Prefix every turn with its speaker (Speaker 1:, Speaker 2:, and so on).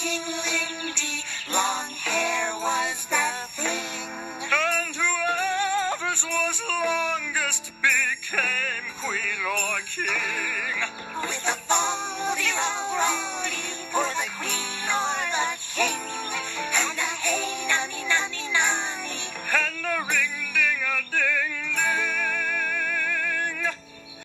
Speaker 1: Ling-ting-ling-dee, long hair was the thing.
Speaker 2: And whoever's was longest became queen or king.
Speaker 1: With a foldy-roll-roll-dee for the queen or the king. And a hey-nanny-nanny